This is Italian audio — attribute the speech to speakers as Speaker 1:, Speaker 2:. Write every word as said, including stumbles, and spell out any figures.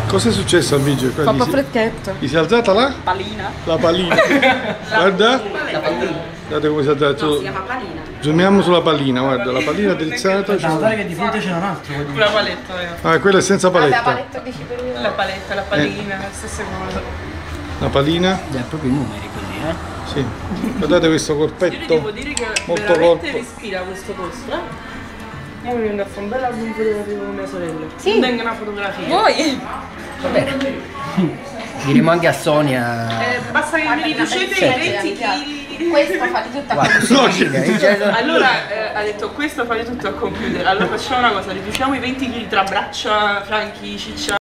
Speaker 1: Cos'è successo al vigile?
Speaker 2: Fa un po' frecchetto.
Speaker 1: Gli si è alzata la?
Speaker 3: Palina.
Speaker 1: La pallina. Guarda.
Speaker 3: La pallina.
Speaker 1: Guardate come si è alzata.
Speaker 3: No, si chiama palina.
Speaker 1: Zoomiamo sulla pallina, guarda, la pallina drizzata.
Speaker 4: Guardate che di fronte c'era un altro.
Speaker 5: Una paletta, eh.
Speaker 1: Ah, quella è senza paletta.
Speaker 2: La paletta di cibo.
Speaker 5: La paletta, la pallina, la stessa cosa.
Speaker 1: La pallina.
Speaker 4: Già, proprio i numeri quelli, eh?
Speaker 1: Sì. Guardate questo
Speaker 5: Io vi
Speaker 1: corpetto.
Speaker 5: devo dire che
Speaker 1: Molto
Speaker 5: veramente
Speaker 1: corpo.
Speaker 5: respira questo posto, eh. Io mi vengo a fare un bel album fotografico con mia sorella.
Speaker 2: Sì.
Speaker 5: Mi vengo una fotografia.
Speaker 2: Vuoi?
Speaker 4: Va bene. Diremo anche a Sonia.
Speaker 5: Eh, basta che mi riducete i venti chili.
Speaker 2: Questo fa di tutto a
Speaker 4: Guarda,
Speaker 2: computer.
Speaker 5: Allora eh, ha detto questo fate tutto al computer. Allora facciamo una cosa, riduciamo i venti chili tra braccia, franchi, ciccia.